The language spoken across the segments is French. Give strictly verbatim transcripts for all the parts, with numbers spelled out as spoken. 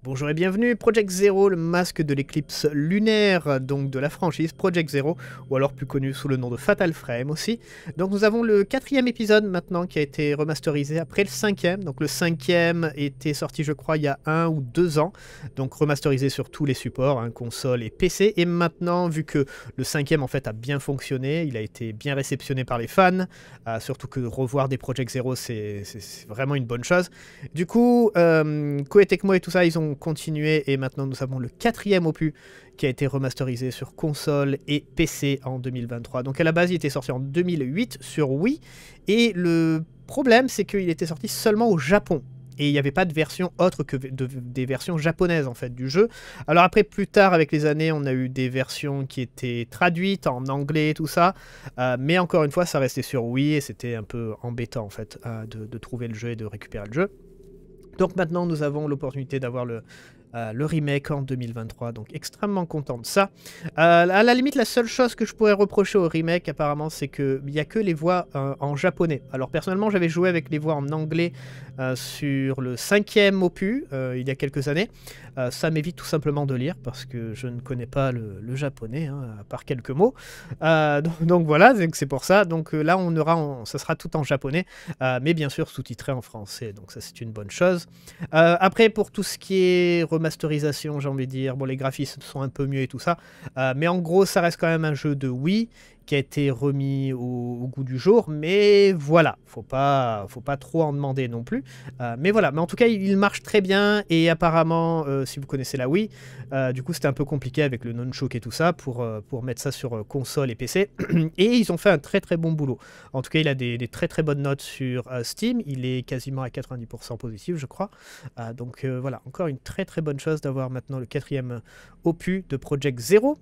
Bonjour et bienvenue, Project Zero, le masque de l'éclipse lunaire, donc de la franchise Project Zero, ou alors plus connu sous le nom de Fatal Frame aussi. Donc nous avons le quatrième épisode maintenant qui a été remasterisé après le cinquième. Donc le cinquième était sorti je crois il y a un ou deux ans, donc remasterisé sur tous les supports, hein, console et P C. Et maintenant, vu que le cinquième en fait a bien fonctionné, il a été bien réceptionné par les fans, euh, surtout que revoir des Project Zero c'est vraiment une bonne chose. Du coup, euh, Koei Tecmo et tout ça, ils ont continué et maintenant nous avons le quatrième opus qui a été remasterisé sur console et P C en deux mille vingt-trois. Donc à la base il était sorti en deux mille huit sur Wii et le problème c'est qu'il était sorti seulement au Japon. Et il n'y avait pas de version autre que de, des versions japonaises en fait du jeu. Alors après plus tard avec les années on a eu des versions qui étaient traduites en anglais et tout ça. Euh, mais encore une fois ça restait sur Wii et c'était un peu embêtant en fait euh, de, de trouver le jeu et de récupérer le jeu. Donc maintenant nous avons l'opportunité d'avoir le, euh, le remake en deux mille vingt-trois, donc extrêmement content de ça. Euh, à la limite la seule chose que je pourrais reprocher au remake apparemment c'est qu'il n'y a que les voix euh, en japonais. Alors personnellement j'avais joué avec les voix en anglais euh, sur le cinquième opus euh, il y a quelques années. Euh, ça m'évite tout simplement de lire parce que je ne connais pas le, le japonais hein, à part quelques mots. Euh, donc, donc voilà, c'est pour ça. Donc euh, là on aura, en, ça sera tout en japonais, euh, mais bien sûr sous-titré en français, donc ça c'est une bonne chose. Euh, après pour tout ce qui est remasterisation j'ai envie de dire, bon les graphismes sont un peu mieux et tout ça, euh, mais en gros ça reste quand même un jeu de Wii qui a été remis au, au goût du jour, mais voilà, faut pas, faut pas trop en demander non plus, euh, mais voilà, mais en tout cas il marche très bien et apparemment euh, si vous connaissez la Wii, euh, du coup c'était un peu compliqué avec le nunchuk et tout ça pour, euh, pour mettre ça sur euh, console et P C, et ils ont fait un très très bon boulot. En tout cas il a des, des très très bonnes notes sur euh, Steam, il est quasiment à quatre-vingt-dix pour cent positif je crois, euh, donc euh, voilà, encore une très très bonne chose d'avoir maintenant le quatrième opus de Project Zero.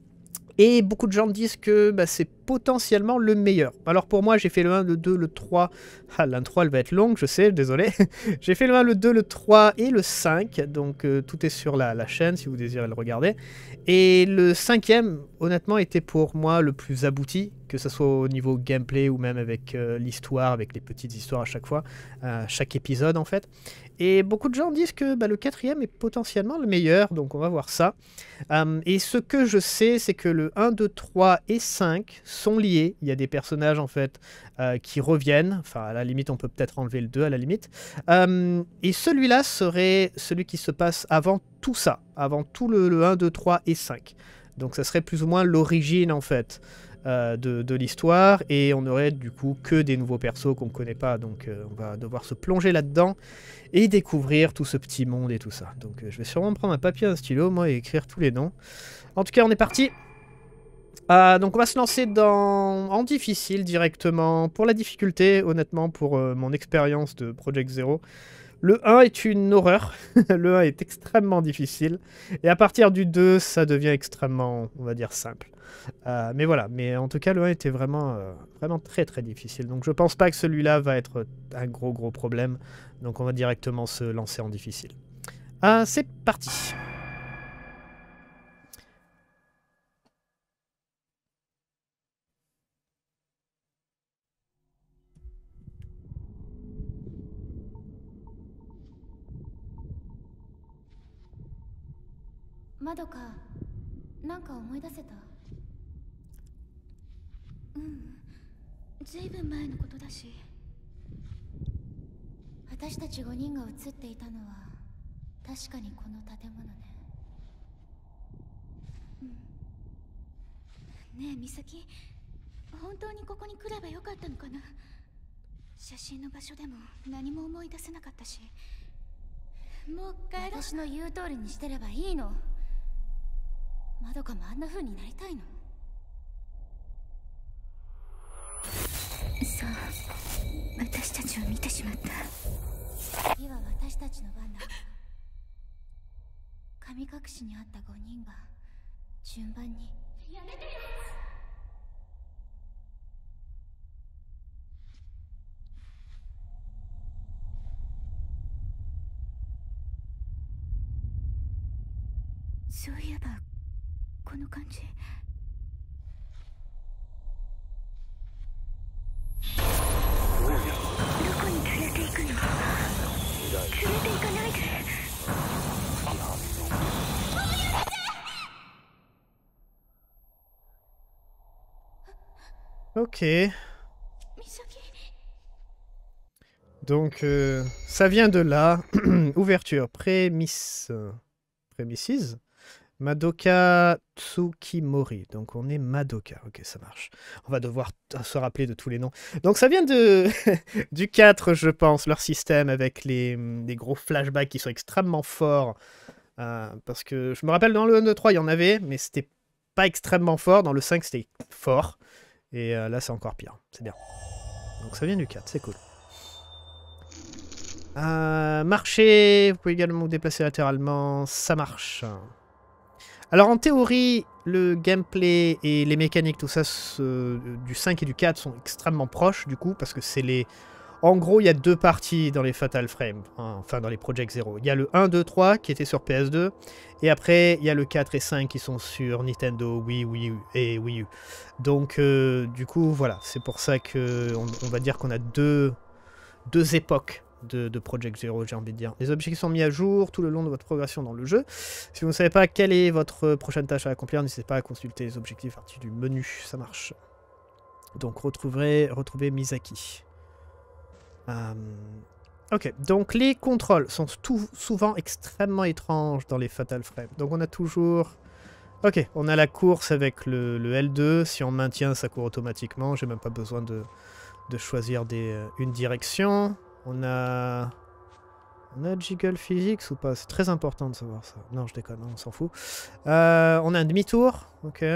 Et beaucoup de gens disent que bah, c'est potentiellement le meilleur. Alors pour moi, j'ai fait le un, le deux, le trois. Ah, l'intro, elle va être longue, je sais, désolé. J'ai fait le un, le deux, le trois et le cinq. Donc euh, tout est sur la, la chaîne si vous désirez le regarder. Et le cinquième, honnêtement, était pour moi le plus abouti, que ce soit au niveau gameplay ou même avec euh, l'histoire, avec les petites histoires à chaque fois, euh, chaque épisode en fait. Et beaucoup de gens disent que bah, le quatrième est potentiellement le meilleur, donc on va voir ça. Um, et ce que je sais, c'est que le un, deux, trois et cinq sont liés. Il y a des personnages en fait euh, qui reviennent. Enfin, à la limite, on peut peut-être enlever le deux à la limite. Um, et celui-là serait celui qui se passe avant tout ça, avant tout le, le un, deux, trois et cinq. Donc ça serait plus ou moins l'origine en fait. Euh, de, de l'histoire, et on aurait du coup que des nouveaux persos qu'on ne connaît pas, donc euh, on va devoir se plonger là-dedans et découvrir tout ce petit monde et tout ça. Donc euh, je vais sûrement prendre un papier et un stylo moi et écrire tous les noms. En tout cas on est parti. Euh, donc on va se lancer dans en difficile directement. Pour la difficulté, honnêtement pour euh, mon expérience de Project Zero, le un est une horreur, le un est extrêmement difficile, et à partir du deux, ça devient extrêmement, on va dire, simple. Euh, mais voilà, mais en tout cas, le un était vraiment, euh, vraiment très très difficile, donc je pense pas que celui-là va être un gros gros problème, donc on va directement se lancer en difficile. Ah, c'est parti. Madoka, なんか思い出せた？うん、ずいぶん前のことだし。私たちごにんが映っていたのは確かにこの建物ね。うん、ねえ美咲、本当にここに来ればよかったのかな？写真の場所でも何も思い出せなかったし。もう帰ろう。私の言う通りにしてればいいの。まどかもあんな風になりたいの？そう、私たちを見てしまった。次は私たちの番だ。神隠しにあったごにんが順番に。やめてよ。そういえばこの感じ。どこに連れて行くの？連れて行かないで。 Ok. Donc, euh, ça vient de là. Ouverture. Prémisse. Prémisses. Madoka Tsukimori. Donc, on est Madoka. Ok, ça marche. On va devoir se rappeler de tous les noms. Donc, ça vient de du quatre, je pense, leur système avec les, les gros flashbacks qui sont extrêmement forts. Euh, parce que je me rappelle, dans le un, deux, trois, il y en avait, mais c'était pas extrêmement fort. Dans le cinq, c'était fort. Et euh, là, c'est encore pire. C'est bien. Donc, ça vient du quatre. C'est cool. Euh, marcher, vous pouvez également vous déplacer latéralement, ça marche. Alors en théorie, le gameplay et les mécaniques, tout ça, ce, du cinq et du quatre sont extrêmement proches du coup, parce que c'est les... En gros, il y a deux parties dans les Fatal Frame, hein, enfin dans les Project Zero. Il y a le un, deux, trois qui était sur P S deux, et après il y a le quatre et cinq qui sont sur Nintendo, Wii, Wii U et Wii U. Donc euh, du coup, voilà, c'est pour ça que on, on va dire qu'on a deux, deux époques De, de Project Zero, j'ai envie de dire. Les objectifs sont mis à jour tout le long de votre progression dans le jeu. Si vous ne savez pas quelle est votre prochaine tâche à accomplir, n'hésitez pas à consulter les objectifs à partir du menu, ça marche. Donc retrouverez, retrouvez Misaki. Euh, ok, donc les contrôles sont tout, souvent extrêmement étranges dans les Fatal Frame. Donc on a toujours... Ok, on a la course avec le, le L deux, si on maintient ça court automatiquement, j'ai même pas besoin de, de choisir des, une direction. On a... On a Jiggle Physics ou pas? C'est très important de savoir ça. Non, je déconne, on s'en fout. Euh, on a un demi-tour. Ok.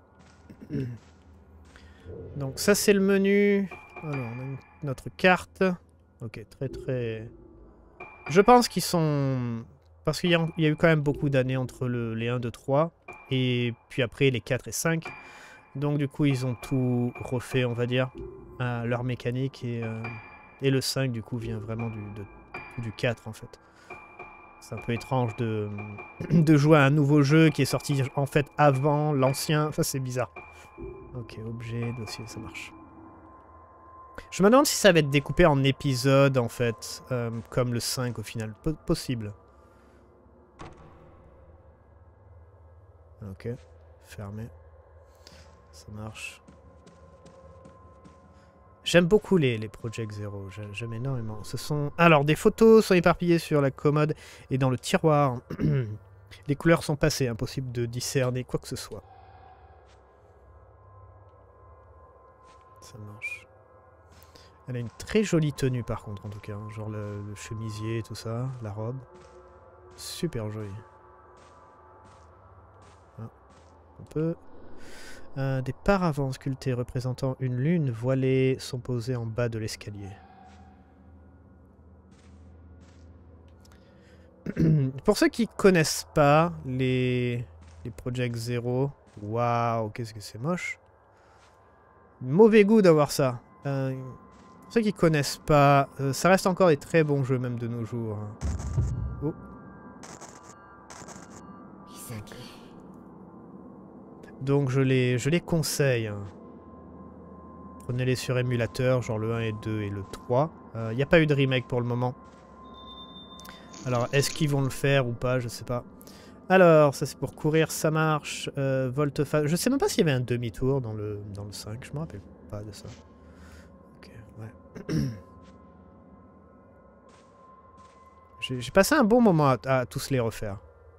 Donc ça, c'est le menu. Alors, on a une- notre carte. Ok, très très... Je pense qu'ils sont... Parce qu'il y, a- il y a eu quand même beaucoup d'années entre le, les un, deux, trois. Et puis après, les quatre et cinq. Donc du coup, ils ont tout refait, on va dire. Euh, leur mécanique et... Euh... Et le cinq, du coup, vient vraiment du, de, du quatre, en fait. C'est un peu étrange de, de jouer à un nouveau jeu qui est sorti, en fait, avant l'ancien. Enfin, c'est bizarre. Ok, objet, dossier, ça marche. Je me demande si ça va être découpé en épisodes, en fait, euh, comme le cinq, au final. P- possible. Ok, fermé. Ça marche. J'aime beaucoup les, les Project Zero, j'aime énormément. Ce sont... Alors, des photos sont éparpillées sur la commode et dans le tiroir. Les couleurs sont passées, impossible de discerner quoi que ce soit. Ça marche. Elle a une très jolie tenue par contre, en tout cas. Hein. Genre le, le chemisier et tout ça, la robe. Super jolie. Ah, un peu... Euh, des paravents sculptés représentant une lune voilée sont posés en bas de l'escalier. Pour ceux qui connaissent pas les, les Project Zero, waouh, qu'est-ce que c'est moche. Mauvais goût d'avoir ça. Euh, pour ceux qui connaissent pas, euh, ça reste encore des très bons jeux même de nos jours. Oh. Okay. Donc je les, je les conseille. Prenez-les sur émulateur, genre le un et deux et le trois. Il euh, n'y a pas eu de remake pour le moment. Alors, est-ce qu'ils vont le faire ou pas? Je sais pas. Alors, ça c'est pour courir, ça marche. Euh, volte-face. Je sais même pas s'il y avait un demi-tour dans le, dans le cinq. Je me rappelle pas de ça. Ok, ouais. J'ai passé un bon moment à, à tous les refaire.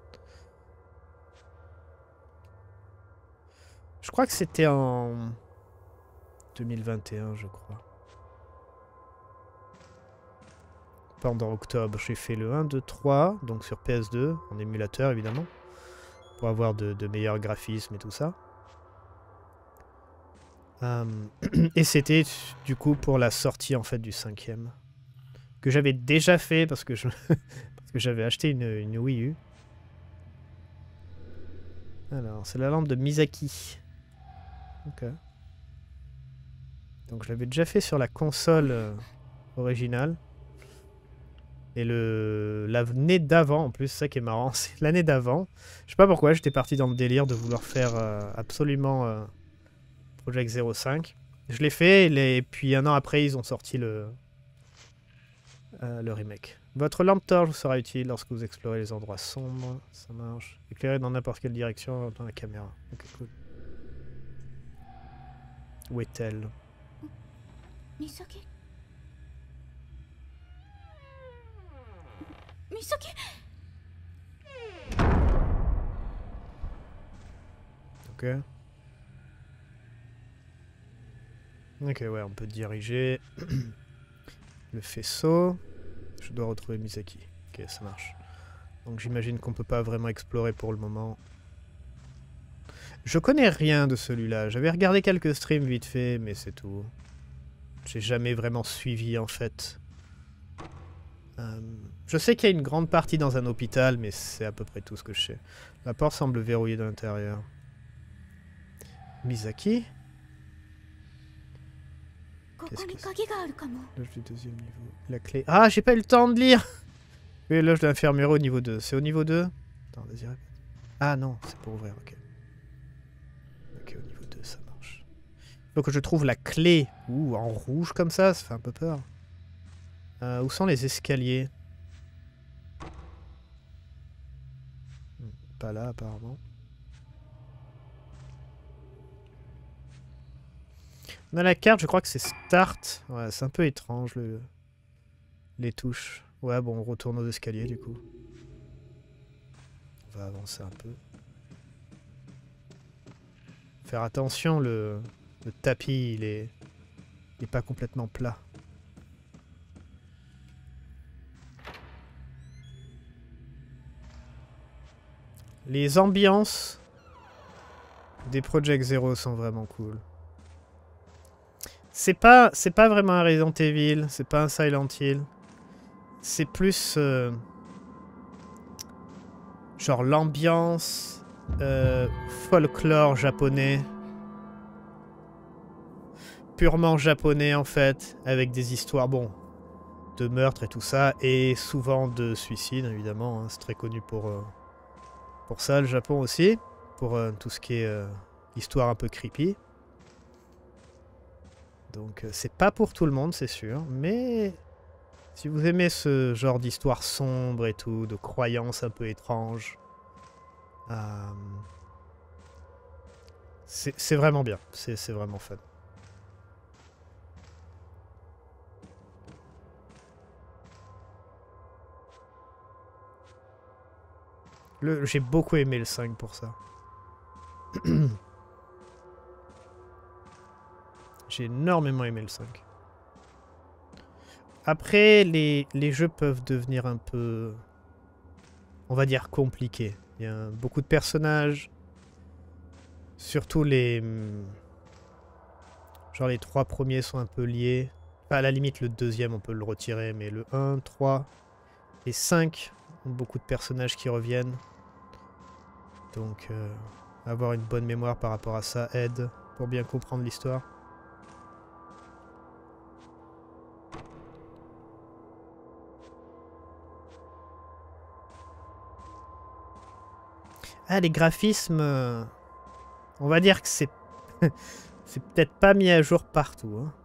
Je crois que c'était en deux mille vingt et un, je crois. Pendant octobre, j'ai fait le un, deux, trois, donc sur P S deux, en émulateur évidemment, pour avoir de, de meilleurs graphismes et tout ça. Euh, et c'était du coup pour la sortie en fait du cinquième, que j'avais déjà fait parce que je parce que j'avais acheté une, une Wii U. Alors, c'est la lampe de Misaki. Ok. Donc je l'avais déjà fait sur la console euh, originale. Et le l'année d'avant, en plus, c'est ça qui est marrant, c'est l'année d'avant. Je sais pas pourquoi, j'étais parti dans le délire de vouloir faire euh, absolument euh, Project Zero cinq. Je l'ai fait, et puis un an après, ils ont sorti le, euh, le remake. Votre lampe torche vous sera utile lorsque vous explorez les endroits sombres. Ça marche. Éclairez dans n'importe quelle direction dans la caméra. Ok, cool. Où est-elle ? Misaki Misaki Ok. Ok, ouais, on peut diriger le faisceau. Je dois retrouver Misaki. Ok, ça marche. Donc j'imagine qu'on peut pas vraiment explorer pour le moment. Je connais rien de celui-là. J'avais regardé quelques streams vite fait, mais c'est tout. J'ai jamais vraiment suivi en fait. Euh, je sais qu'il y a une grande partie dans un hôpital, mais c'est à peu près tout ce que je sais. La porte semble verrouillée de l'intérieur. Misaki? Qu'est-ce que c'est? Loge du deuxième niveau. La clé. Ah, j'ai pas eu le temps de lire! Oui, loge de l'infirmière au niveau deux. C'est au niveau deux? Attends, vas-y, répète. Ah non, c'est pour ouvrir, ok. Ok, au niveau deux, ça marche. Il faut que je trouve la clé. Ouh, en rouge comme ça, ça fait un peu peur. Euh, où sont les escaliers? Hmm, pas là, apparemment. On a la carte, je crois que c'est Start. Ouais, c'est un peu étrange, le... les touches. Ouais, bon, on retourne aux escaliers, du coup. On va avancer un peu. Faire attention, le, le tapis, il est... il est pas complètement plat. Les ambiances des Project Zero sont vraiment cool. C'est pas, c'est pas vraiment un Resident Evil, c'est pas un Silent Hill. C'est plus... Euh, genre l'ambiance euh, folklore japonais. Purement japonais en fait, avec des histoires, bon, de meurtres et tout ça, et souvent de suicides évidemment, hein, c'est très connu pour, euh, pour ça le Japon aussi, pour euh, tout ce qui est euh, histoire un peu creepy. Donc euh, c'est pas pour tout le monde c'est sûr, mais si vous aimez ce genre d'histoire sombre et tout, de croyances un peu étranges, euh, c'est vraiment bien, c'est vraiment fun. J'ai beaucoup aimé le cinq pour ça. J'ai énormément aimé le cinq. Après, les, les jeux peuvent devenir un peu, on va dire, compliqués. Il y a beaucoup de personnages. Surtout les... Genre les trois premiers sont un peu liés. Enfin, à la limite, le deuxième, on peut le retirer. Mais le un, trois et cinq ont beaucoup de personnages qui reviennent. Donc, euh, avoir une bonne mémoire par rapport à ça aide pour bien comprendre l'histoire. Ah, les graphismes... Euh, on va dire que c'est... c'est peut-être pas mis à jour partout. Hein.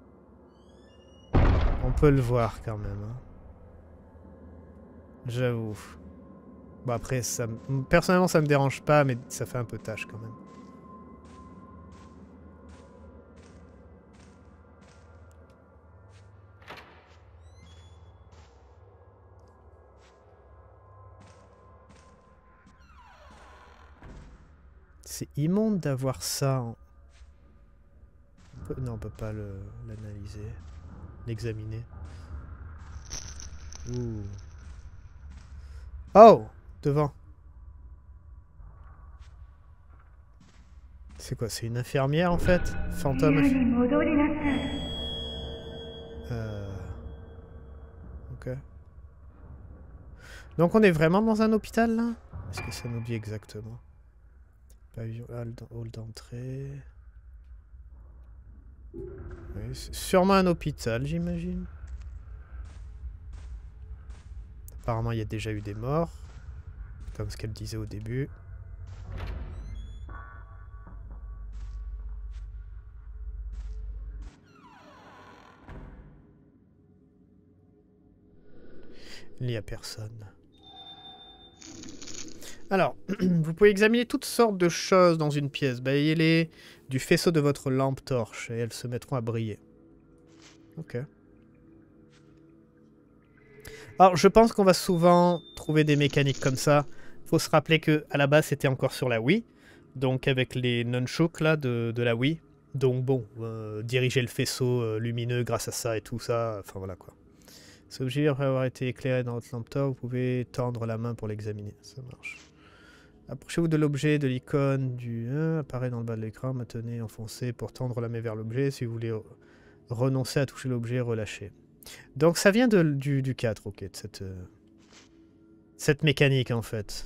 On peut le voir quand même. Hein. J'avoue. Bon après, ça, personnellement ça me dérange pas, mais ça fait un peu tâche quand même. C'est immonde d'avoir ça. En... On peut... Non, on peut pas l'analyser, l'examiner. Ouh. Oh! Devant. C'est quoi? C'est une infirmière en fait? Fantôme. Euh... Ok. Donc on est vraiment dans un hôpital là? Est-ce que ça nous dit exactement? Pavillon hall d'entrée. Oui, c'est sûrement un hôpital, j'imagine. Apparemment, il y a déjà eu des morts. Comme ce qu'elle disait au début. Il n'y a personne. Alors, vous pouvez examiner toutes sortes de choses dans une pièce. Balayez-les du faisceau de votre lampe torche et elles se mettront à briller. Ok. Alors, je pense qu'on va souvent trouver des mécaniques comme ça. Faut se rappeler que à la base, c'était encore sur la Wii. Donc, avec les nunchucks là, de, de la Wii. Donc, bon, euh, diriger le faisceau euh, lumineux grâce à ça et tout ça. Enfin, voilà quoi. Cet objet, après avoir été éclairé dans votre lampe torche, vous pouvez tendre la main pour l'examiner. Ça marche. Approchez-vous de l'objet, de l'icône du un, apparaît dans le bas de l'écran, maintenez enfoncé pour tendre la main vers l'objet. Si vous voulez renoncer à toucher l'objet, relâchez. Donc ça vient de, du, du quatre, ok, de cette, euh, cette mécanique en fait.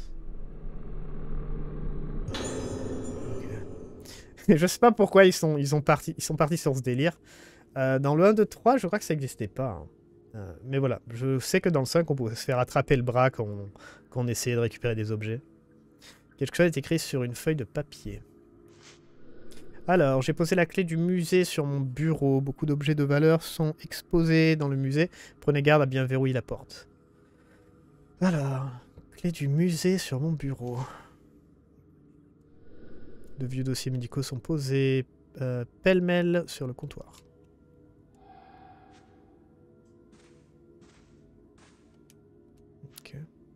Okay. Je sais pas pourquoi ils sont, ils, ont parti, ils sont partis sur ce délire. Euh, dans le un, deux, trois, je crois que ça n'existait pas. Hein. Euh, mais voilà, je sais que dans le cinq, on pouvait se faire attraper le bras quand on, quand on essayait de récupérer des objets. Quelque chose est écrit sur une feuille de papier. Alors, j'ai posé la clé du musée sur mon bureau. Beaucoup d'objets de valeur sont exposés dans le musée. Prenez garde à bien verrouiller la porte. Alors, clé du musée sur mon bureau. De vieux dossiers médicaux sont posés euh, pêle-mêle sur le comptoir. Ok.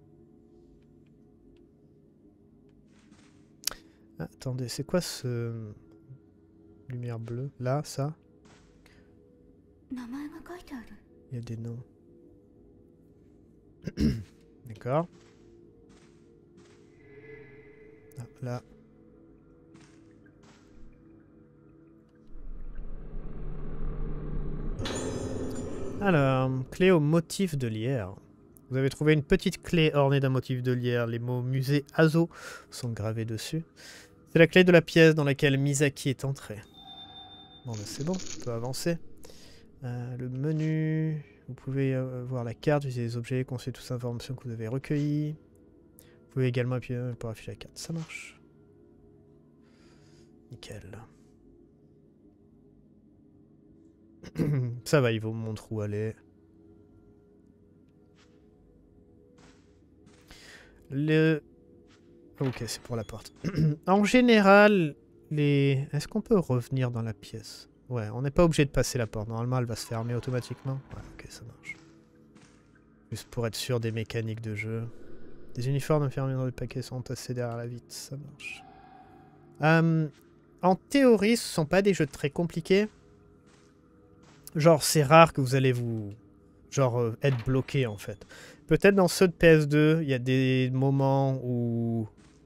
Ah, attendez, c'est quoi ce... lumière bleue? Là, ça? Il y a des noms. D'accord. Ah, là. Alors, clé au motif de lierre. Vous avez trouvé une petite clé ornée d'un motif de lierre. Les mots musée Azo sont gravés dessus. C'est la clé de la pièce dans laquelle Misaki est entrée. Bon, ben c'est bon, on peut avancer. Euh, le menu, vous pouvez euh, voir la carte, utiliser les objets, consulter toutes les informations que vous avez recueillies. Vous pouvez également appuyer pour afficher la carte. Ça marche. Nickel. Ça va, il vous montre où aller. Le... Ok, c'est pour la porte. En général, les... Est-ce qu'on peut revenir dans la pièce? Ouais, on n'est pas obligé de passer la porte. Normalement, elle va se fermer automatiquement. Ouais, ok, ça marche. Juste pour être sûr des mécaniques de jeu. Des uniformes infirmiers dans le paquet sont entassés derrière la vitre. Ça marche. Euh, en théorie, ce ne sont pas des jeux très compliqués. Genre, c'est rare que vous allez vous... Genre, euh, être bloqué, en fait. Peut-être dans ceux de P S deux, il y a des moments où...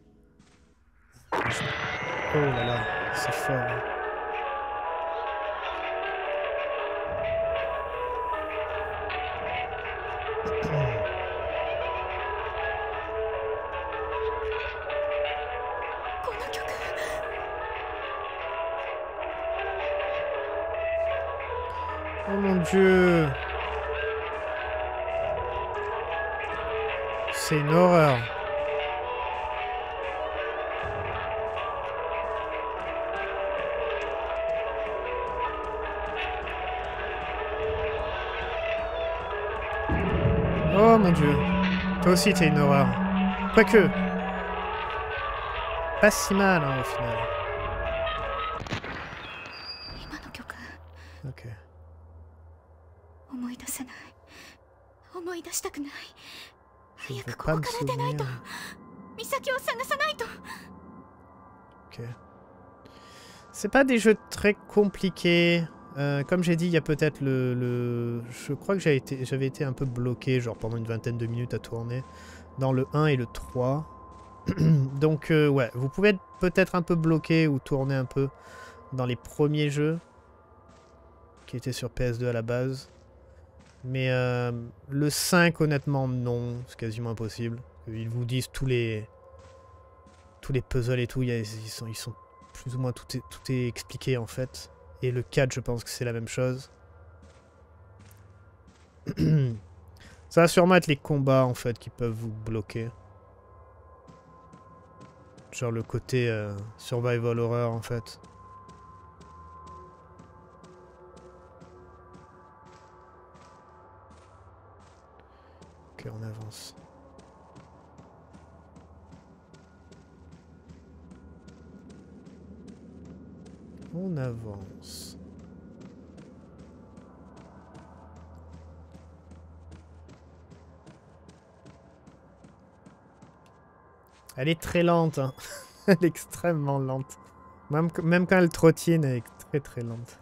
Oh là là, c'est fort. Hein. Oh mon dieu. C'est une horreur. Oh mon dieu. Toi aussi t'es une horreur. Quoique. Pas si mal hein, au final. Ok. Je ne veux pas me souvenir. Ok. C'est pas des jeux très compliqués. Euh, comme j'ai dit, il y a peut-être le, le... Je crois que j'avais été, j'avais été un peu bloqué, genre pendant une vingtaine de minutes à tourner, dans le un et le trois. Donc, euh, ouais, vous pouvez être peut-être un peu bloqué ou tourner un peu dans les premiers jeux qui étaient sur P S deux à la base. Mais euh, le cinq, honnêtement, non, c'est quasiment impossible. Ils vous disent tous les tous les puzzles et tout, y a, ils, sont, ils sont plus ou moins tout est, tout est expliqué en fait. Et le quatre, je pense que c'est la même chose. Ça va sûrement être les combats en fait qui peuvent vous bloquer. Genre le côté euh, survival horror en fait. Ok, on avance. On avance. Elle est très lente, hein. Elle est extrêmement lente. Même, même quand elle trottine, elle est très très lente.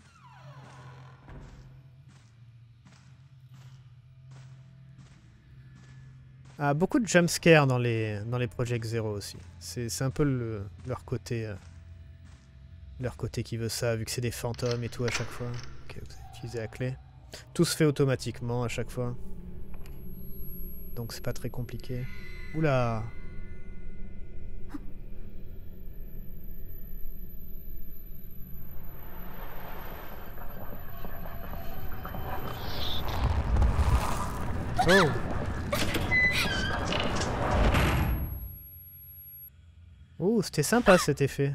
Ah, beaucoup de jumpscares dans les, dans les Project Zero aussi. C'est un peu le, leur côté... Euh, leur côté qui veut ça, vu que c'est des fantômes et tout à chaque fois. Ok, vous avez utilisé la clé. Tout se fait automatiquement à chaque fois. Donc c'est pas très compliqué. Oula! Oh! Oh, c'était sympa cet effet.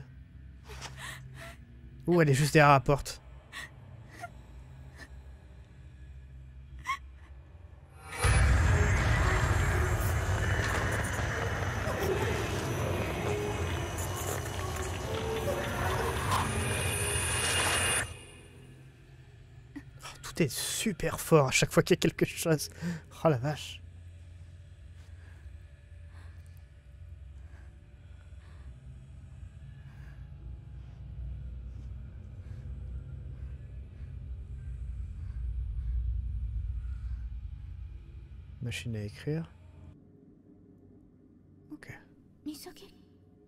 Oh, elle est juste derrière la porte. Oh, tout est super fort à chaque fois qu'il y a quelque chose. Oh la vache. Machine à écrire. Ok. Misaki.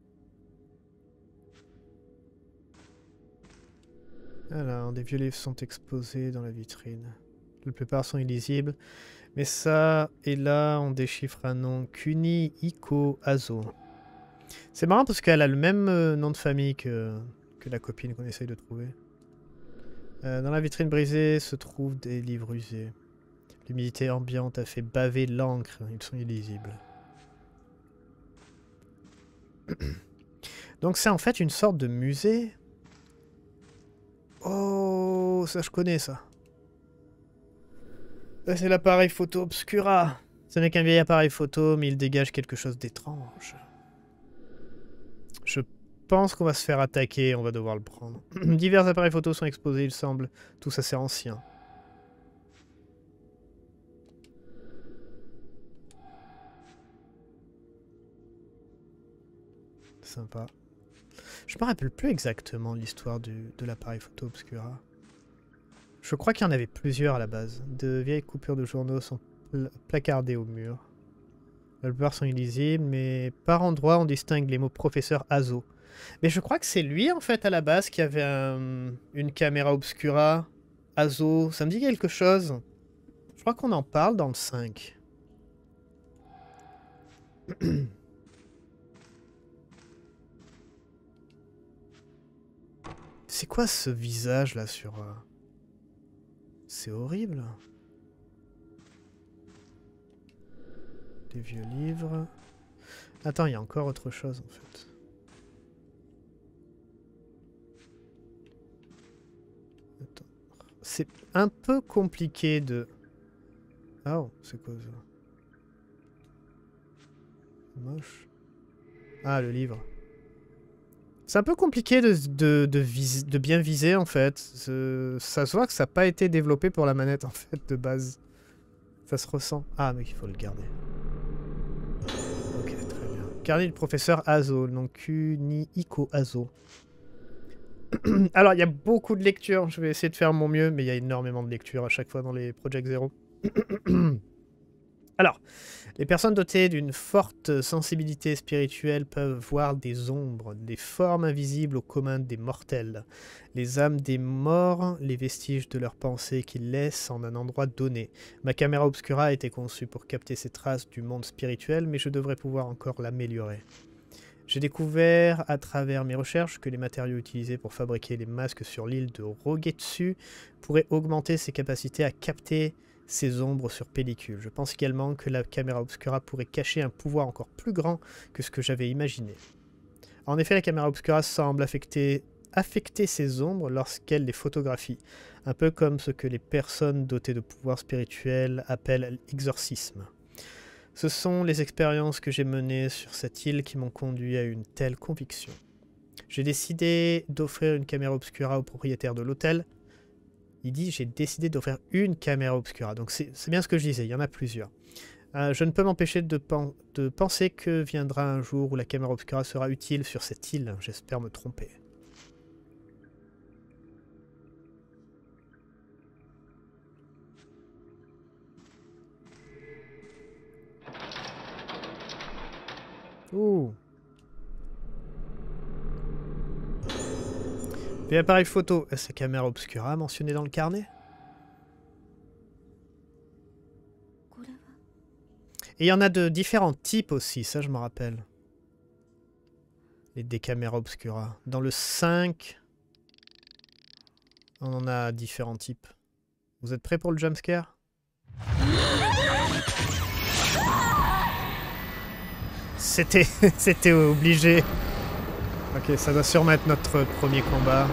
Alors, des vieux livres sont exposés dans la vitrine. La plupart sont illisibles. Mais ça, et là, on déchiffre un nom. Kuni Iko Azo. C'est marrant parce qu'elle a le même euh, nom de famille que, que la copine qu'on essaye de trouver. Euh, dans la vitrine brisée se trouvent des livres usés. L'humidité ambiante a fait baver l'encre. Ils sont illisibles. Donc c'est en fait une sorte de musée. Oh, ça je connais ça. C'est l'appareil photo Obscura. Ce n'est qu'un vieil appareil photo, mais il dégage quelque chose d'étrange. Je pense qu'on va se faire attaquer, on va devoir le prendre. Divers appareils photo sont exposés, il semble. Tout ça c'est ancien. Sympa. Je me rappelle plus exactement l'histoire de l'appareil photo Obscura. Je crois qu'il y en avait plusieurs à la base. De vieilles coupures de journaux sont pl placardées au mur. La plupart sont illisibles, mais par endroits on distingue les mots professeur Azo. Mais je crois que c'est lui en fait à la base qui avait un, une caméra Obscura. Azo, ça me dit quelque chose. Je crois qu'on en parle dans le cinq. C'est quoi ce visage là sur... Euh... C'est horrible. Des vieux livres. Attends, il y a encore autre chose en fait. Attends. C'est un peu compliqué de... Oh, c'est quoi ça? Moche. Ah, le livre. C'est un peu compliqué de, de, de, vis, de bien viser en fait. Ça se voit que ça n'a pas été développé pour la manette en fait de base. Ça se ressent. Ah mais il faut le garder. Ok, très bien. Carnet du professeur Azo, donc Kuni Iko Azo. Alors il y a beaucoup de lectures, je vais essayer de faire mon mieux, mais il y a énormément de lectures à chaque fois dans les Project Zero. Alors, les personnes dotées d'une forte sensibilité spirituelle peuvent voir des ombres, des formes invisibles aux communs des mortels, les âmes des morts, les vestiges de leurs pensées qu'ils laissent en un endroit donné. Ma caméra Obscura a été conçue pour capter ces traces du monde spirituel, mais je devrais pouvoir encore l'améliorer. J'ai découvert à travers mes recherches que les matériaux utilisés pour fabriquer les masques sur l'île de Rogetsu pourraient augmenter ses capacités à capter ces ombres sur pellicule. Je pense également que la caméra Obscura pourrait cacher un pouvoir encore plus grand que ce que j'avais imaginé. En effet, la caméra Obscura semble affecter, affecter ces ombres lorsqu'elle les photographie, un peu comme ce que les personnes dotées de pouvoirs spirituels appellent l'exorcisme. Ce sont les expériences que j'ai menées sur cette île qui m'ont conduit à une telle conviction. J'ai décidé d'offrir une caméra Obscura au propriétaire de l'hôtel. Il dit, j'ai décidé d'offrir une caméra Obscura. Donc c'est bien ce que je disais, il y en a plusieurs. Euh, je ne peux m'empêcher de, pen de penser que viendra un jour où la caméra obscura sera utile sur cette île. J'espère me tromper. Ouh. Puis appareil photo. Est-ce la caméra obscura mentionnée dans le carnet? Et il y en a de différents types aussi, ça je me rappelle. Et des caméras obscura. Dans le cinq, on en a différents types. Vous êtes prêts pour le jumpscare? C'était c'était obligé. Ok, ça doit sûrement être notre premier combat.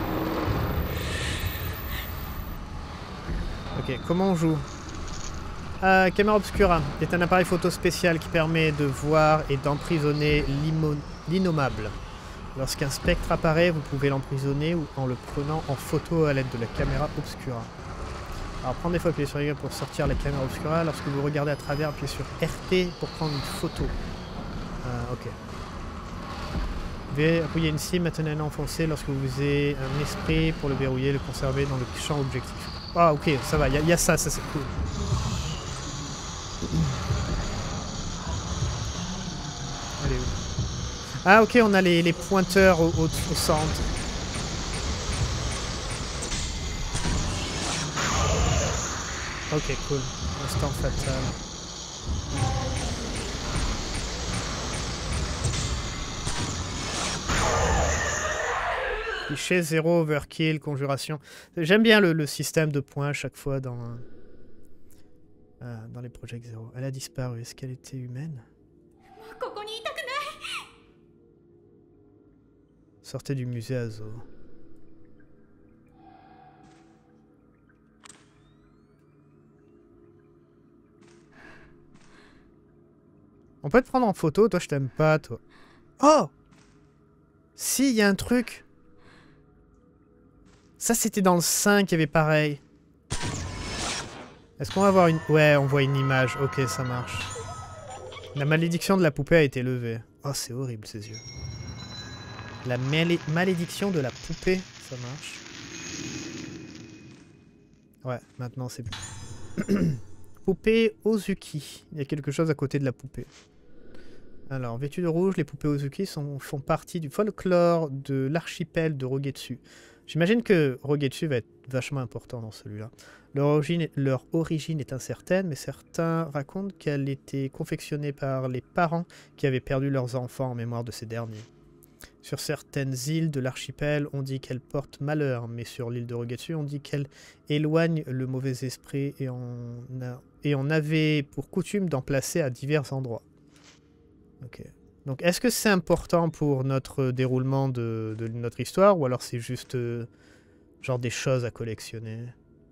Ok, comment on joue? Euh, caméra obscura est un appareil photo spécial qui permet de voir et d'emprisonner l'innommable. Lorsqu'un spectre apparaît, vous pouvez l'emprisonner ou en le prenant en photo à l'aide de la caméra obscura. Alors prendre des fois appuyez sur Y pour sortir la caméra obscura. Lorsque vous regardez à travers, appuyez sur R T pour prendre une photo. Euh, ok. Vous pouvez appuyer une cible, maintenez enfoncé lorsque vous avez un esprit pour le verrouiller, le conserver dans le champ objectif. Ah ok, ça va, il y, y a ça, ça c'est cool. Allez, où? Ah ok, on a les, les pointeurs au, au, au centre. Ok, cool. Instant fatal. Cliché, zéro, overkill, conjuration. J'aime bien le, le système de points à chaque fois dans, euh, dans les Project Zero. Elle a disparu. Est-ce qu'elle était humaine? Sortez du musée Azo. On peut te prendre en photo, toi je t'aime pas, toi. Oh! Si, il y a un truc. Ça c'était dans le cinq, il y avait pareil. Est-ce qu'on va voir une... Ouais, on voit une image. Ok, ça marche. La malédiction de la poupée a été levée. Oh, c'est horrible ces yeux. La malé malédiction de la poupée, ça marche. Ouais, maintenant c'est plus. Poupée Ozuki. Il y a quelque chose à côté de la poupée. Alors, vêtues de rouge, les poupées Ozuki sont, font partie du folklore de l'archipel de Rogetsu. J'imagine que Rogetsu va être vachement important dans celui-là. Leur origine, leur origine est incertaine, mais certains racontent qu'elle était confectionnée par les parents qui avaient perdu leurs enfants en mémoire de ces derniers. Sur certaines îles de l'archipel, on dit qu'elle porte malheur, mais sur l'île de Rogetsu, on dit qu'elle éloigne le mauvais esprit et on, a, et on avait pour coutume d'en placer à divers endroits. Ok. Donc, est-ce que c'est important pour notre déroulement de, de notre histoire, ou alors c'est juste euh, genre des choses à collectionner?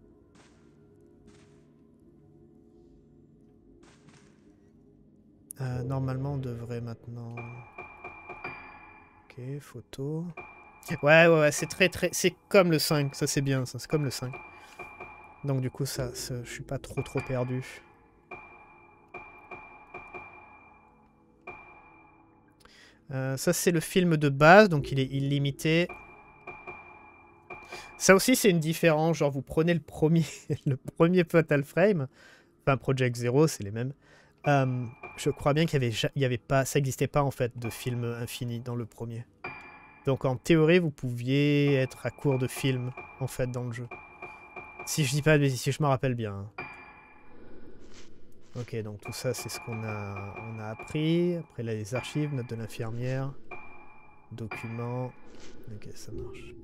euh, Normalement, on devrait maintenant... Ok, photo. Ouais, ouais, ouais, c'est très, très... C'est comme le cinq, ça c'est bien, ça, c'est comme le cinq. Donc du coup, ça, ça je suis pas trop, trop perdu. Euh, ça, c'est le film de base, donc il est illimité. Ça aussi, c'est une différence. Genre, vous prenez le premier, le premier Fatal Frame, enfin Project Zero, c'est les mêmes. Euh, je crois bien qu'il y avait, il y avait pas, ça n'existait pas en fait de film infini dans le premier. Donc en théorie, vous pouviez être à court de films en fait dans le jeu. Si je dis pas, si je me rappelle bien. Ok, donc tout ça, c'est ce qu'on a, on a appris. Après, là, les archives, notes de l'infirmière, documents. Ok, ça marche.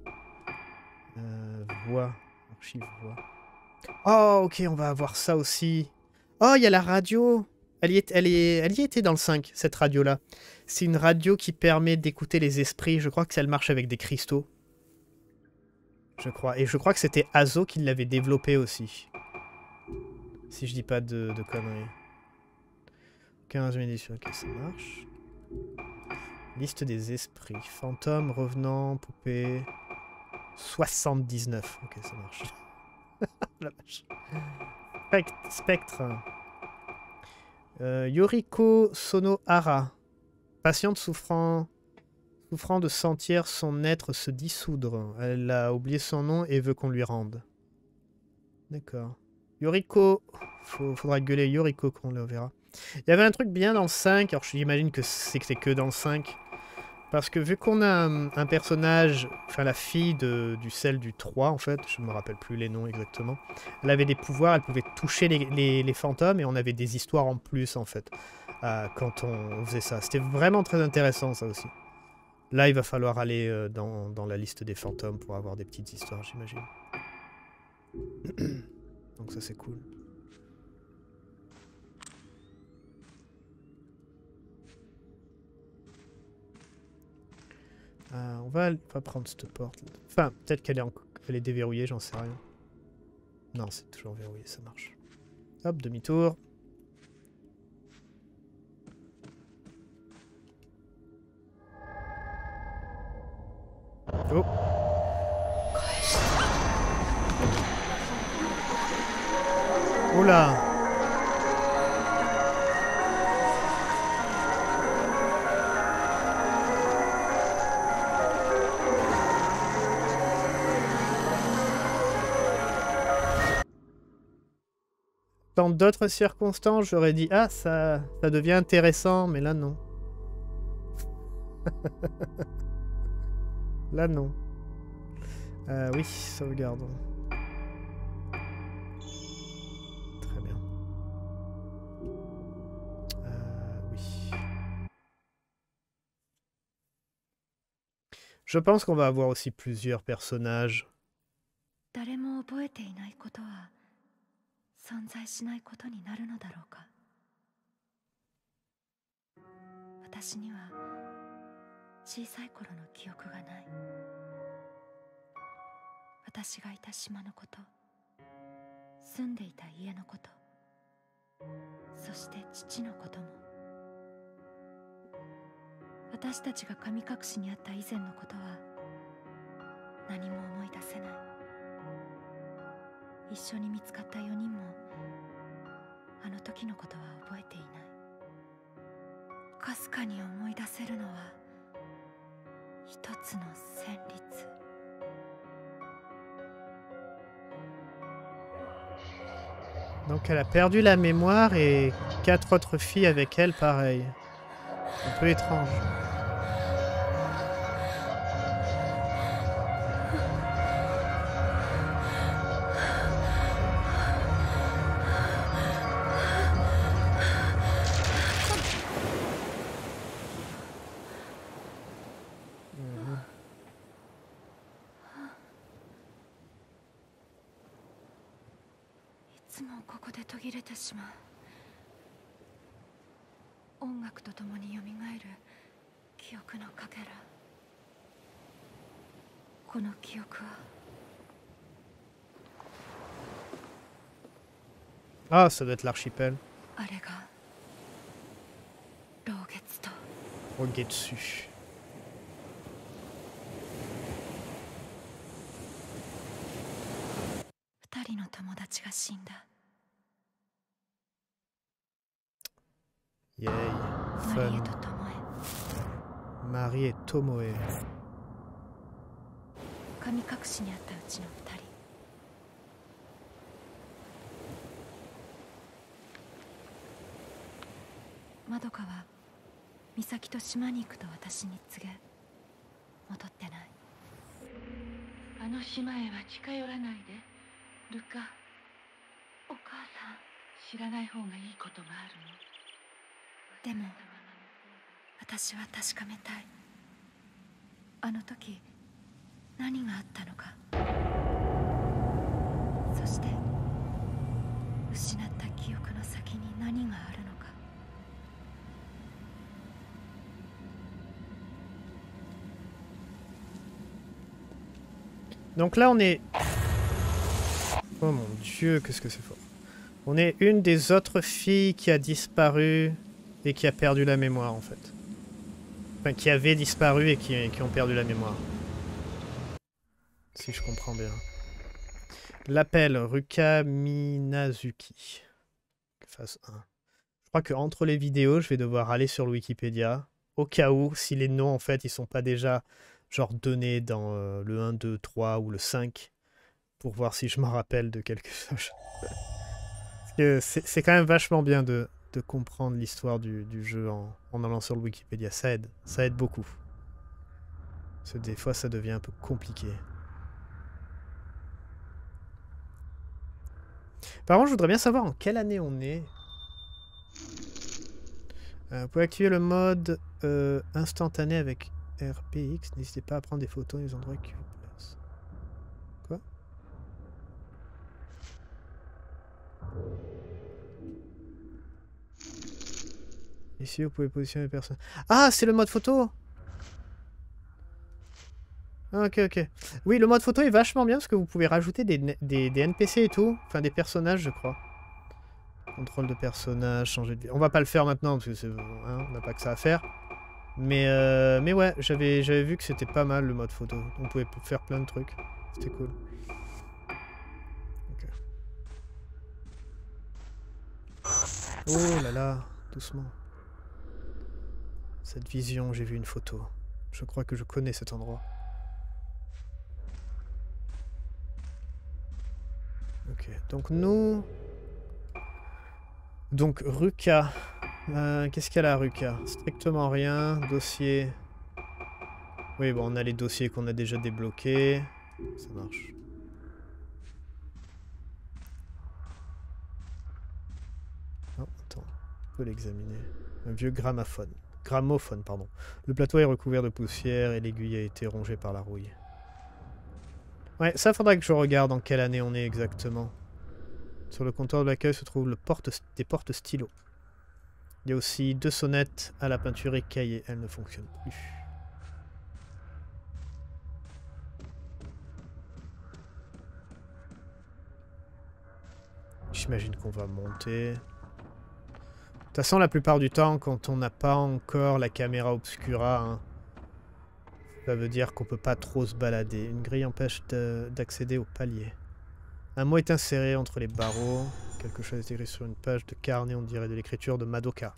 Euh, voix, archive voix. Oh, ok, on va avoir ça aussi. Oh, il y a la radio. Elle y, est, elle, est, elle y était dans le cinq, cette radio-là. C'est une radio qui permet d'écouter les esprits. Je crois que ça marche avec des cristaux. Je crois. Et je crois que c'était Azo qui l'avait développé aussi. Si je dis pas de, de conneries. quinze éditions, ok, ça marche. Liste des esprits. Fantôme, revenant, poupée. soixante-dix-neuf. Ok, ça marche. La vache. Spectre. Euh, Yoriko Sonohara. Patiente souffrant... souffrant de sentir son être se dissoudre. Elle a oublié son nom et veut qu'on lui rende. D'accord. Yoriko. Faut, faudra gueuler Yoriko quand on le verra. Il y avait un truc bien dans le cinq. Alors j'imagine que c'est que c'est que dans le cinq. Parce que vu qu'on a un, un personnage, enfin la fille de, du celle du trois en fait, je ne me rappelle plus les noms exactement, elle avait des pouvoirs, elle pouvait toucher les, les, les fantômes et on avait des histoires en plus en fait, euh, quand on faisait ça. C'était vraiment très intéressant ça aussi. Là il va falloir aller euh, dans, dans la liste des fantômes pour avoir des petites histoires j'imagine. Donc ça c'est cool. Euh, on, va, on va prendre cette porte. Enfin, peut-être qu'elle est, en... Elle est déverrouillée, j'en sais rien. Non, c'est toujours verrouillé, ça marche. Hop, demi-tour. Oh. Oh là. Dans d'autres circonstances, j'aurais dit « Ah, ça, ça devient intéressant », mais là, non. Là, non. Euh, oui, sauvegardons. Très bien. Euh, oui. Je pense qu'on va avoir aussi plusieurs personnages. 存在しないことになるのだろうか。私には小さい頃の記憶がない。私がいた島のこと、住んでいた家のこと、そして父のことも。私たちが神隠しにあった以前のことは何も思い出せない。一緒に見つかったよにんもあの時のことは覚えていない。かすかに思い出せるのは一つの旋律。 Donc elle a perdu la mémoire et quatre autres filles avec elle pareil. Un peu étrange. Ah, ça doit être l'archipel. Rogetsu. Yay. Fun. Marie et Tomoe. 神隠しにあったうちの二人。まどかは美咲と島に行くと私に告げ、戻ってない。あの島へは近寄らないで、ルカ。お母さん、知らない方がいいことがあるの。でも私は確かめたい。あの時何があったのか。そして失った記憶の先に何があるのか。 Donc là on est... Oh mon dieu, qu'est-ce que c'est fort. On est une des autres filles qui a disparu et qui a perdu la mémoire en fait. Enfin qui avait disparu et qui, qui ont perdu la mémoire. Si je comprends bien. L'appel Ruka Minazuki. Phase un. crois qu'entre les vidéos, je vais devoir aller sur le Wikipédia, au cas où, si les noms, en fait, ils sont pas déjà, genre, donnés dans euh, le un, deux, trois ou le cinq, pour voir si je m'en rappelle de quelque chose. Parce que c'est quand même vachement bien de, de comprendre l'histoire du, du jeu en, en allant sur le Wikipédia. Ça aide, ça aide beaucoup. Parce que des fois, ça devient un peu compliqué. Par contre, je voudrais bien savoir en quelle année on est. Euh, vous pouvez activer le mode euh, instantané avec R P X. N'hésitez pas à prendre des photos des endroits qui vous plaisent. Quoi? Ici, vous pouvez positionner les personnes. Ah, c'est le mode photo! Ah, ok, ok. Oui, le mode photo est vachement bien parce que vous pouvez rajouter des, des, des N P C et tout. Enfin, des personnages, je crois. Contrôle de personnage, changer de... On va pas le faire maintenant parce que c'est... Hein, on n'a pas que ça à faire. Mais, euh, mais ouais, j'avais j'avais vu que c'était pas mal le mode photo. On pouvait faire plein de trucs. C'était cool. Okay. Oh là là, doucement. Cette vision, j'ai vu une photo. Je crois que je connais cet endroit. Ok, donc nous... Donc Ruka. Euh, Qu'est-ce qu'il y a là, Ruka? Strictement rien. Dossier. Oui, bon, on a les dossiers qu'on a déjà débloqués. Ça marche. Oh, attends. On peut l'examiner. Un vieux gramophone. Gramophone, pardon. Le plateau est recouvert de poussière et l'aiguille a été rongée par la rouille. Ouais, ça faudrait que je regarde en quelle année on est exactement. Sur le comptoir de l'accueil se trouve le porte des portes stylos. Il y a aussi deux sonnettes à la peinture écaillée. Elles ne fonctionnent plus. J'imagine qu'on va monter. De toute façon, la plupart du temps, quand on n'a pas encore la caméra obscura, hein, ça veut dire qu'on peut pas trop se balader. Une grille empêche d'accéder au palier. Un mot est inséré entre les barreaux. Quelque chose est écrit sur une page de carnet, on dirait de l'écriture de Madoka.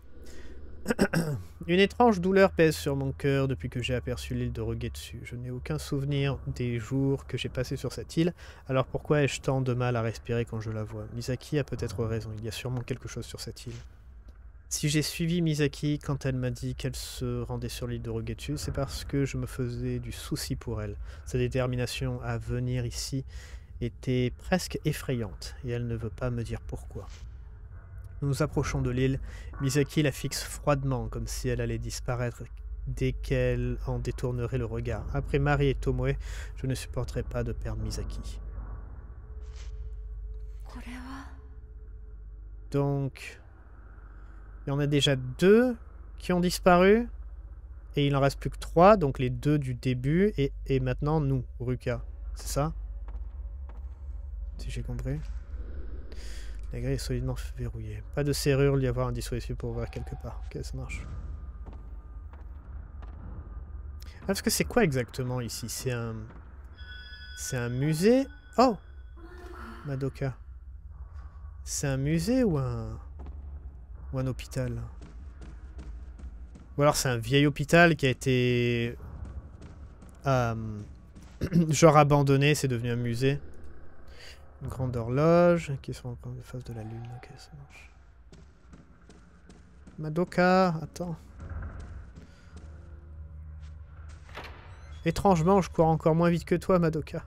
Une étrange douleur pèse sur mon cœur depuis que j'ai aperçu l'île de Rugetsu. Je n'ai aucun souvenir des jours que j'ai passés sur cette île, alors pourquoi ai-je tant de mal à respirer quand je la vois? Misaki a peut-être raison, il y a sûrement quelque chose sur cette île. Si j'ai suivi Misaki quand elle m'a dit qu'elle se rendait sur l'île de Rugetsu, c'est parce que je me faisais du souci pour elle. Sa détermination à venir ici était presque effrayante, et elle ne veut pas me dire pourquoi. Nous nous approchons de l'île. Misaki la fixe froidement, comme si elle allait disparaître dès qu'elle en détournerait le regard. Après Mari et Tomoe, je ne supporterai pas de perdre Misaki. Donc, il y en a déjà deux qui ont disparu, et il en reste plus que trois, donc les deux du début, et, et maintenant nous, Ruka. C'est ça? Si j'ai compris. La grille est solidement verrouillée. Pas de serrure, il y avoir un dispositif pour ouvrir quelque part. Ok, ça marche. Ah, parce que c'est quoi exactement ici? C'est un... C'est un musée? Oh! Madoka. C'est un musée ou un... Ou un hôpital? Ou alors c'est un vieil hôpital qui a été... Euh, genre abandonné, c'est devenu un musée. Une grande horloge qui sont en face de la lune. Ok, ça marche. Madoka, attends. Étrangement, je cours encore moins vite que toi, Madoka.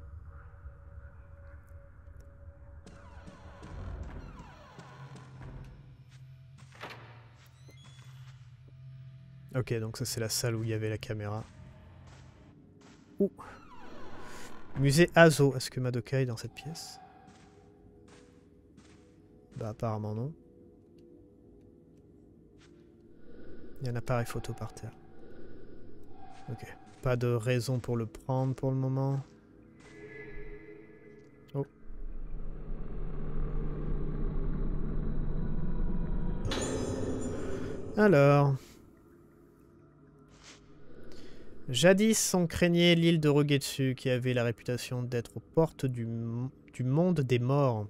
Ok, donc ça c'est la salle où il y avait la caméra. Ouh. Musée Azo. Est-ce que Madoka est dans cette pièce? Bah apparemment non. Il y a un appareil photo par terre. Ok. Pas de raison pour le prendre pour le moment. Oh. Alors... Jadis, on craignait l'île de Rugetsu, qui avait la réputation d'être aux portes du, du monde des morts.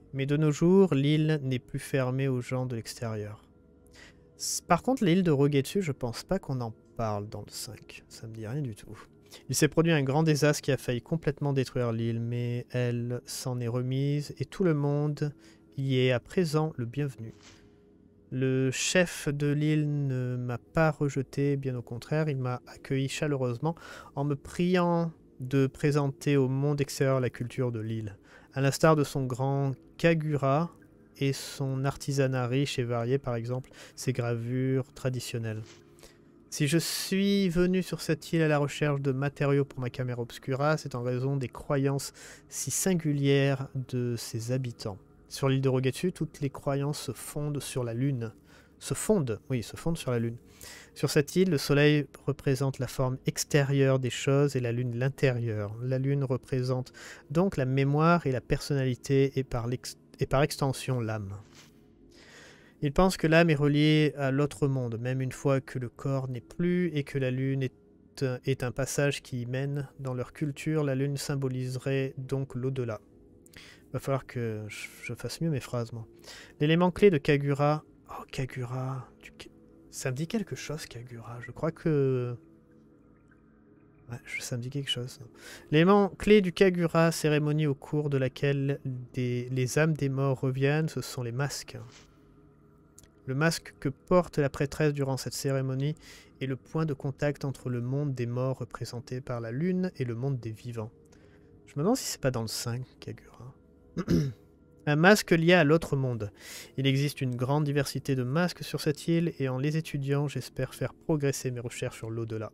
Mais de nos jours, l'île n'est plus fermée aux gens de l'extérieur. Par contre, l'île de Rogetsu, je pense pas qu'on en parle dans le cinq. Ça me dit rien du tout. Il s'est produit un grand désastre qui a failli complètement détruire l'île, mais elle s'en est remise et tout le monde y est à présent le bienvenu. Le chef de l'île ne m'a pas rejeté, bien au contraire, il m'a accueilli chaleureusement en me priant de présenter au monde extérieur la culture de l'île. À l'instar de son grand Kagura et son artisanat riche et varié, par exemple, ses gravures traditionnelles. Si je suis venu sur cette île à la recherche de matériaux pour ma caméra obscura, c'est en raison des croyances si singulières de ses habitants. Sur l'île de Rogetsu, toutes les croyances se fondent sur la lune. Se fondent, oui, se fondent sur la lune. Sur cette île, le soleil représente la forme extérieure des choses et la lune l'intérieur. La lune représente donc la mémoire et la personnalité et par, l'ex et par extension l'âme. Il pense que l'âme est reliée à l'autre monde, même une fois que le corps n'est plus et que la lune est, est un passage qui y mène. Dans leur culture, la lune symboliserait donc l'au-delà. Il va falloir que je fasse mieux mes phrases, moi. L'élément clé de Kagura... Oh, Kagura... Du... Ça me dit quelque chose, Kagura. Je crois que... Ouais, ça me dit quelque chose. L'élément clé du Kagura, cérémonie au cours de laquelle des... les âmes des morts reviennent, ce sont les masques. Le masque que porte la prêtresse durant cette cérémonie est le point de contact entre le monde des morts représenté par la lune et le monde des vivants. Je me demande si c'est pas dans le cinq, Kagura. Un masque lié à l'autre monde. Il existe une grande diversité de masques sur cette île et en les étudiant, j'espère faire progresser mes recherches sur l'au-delà.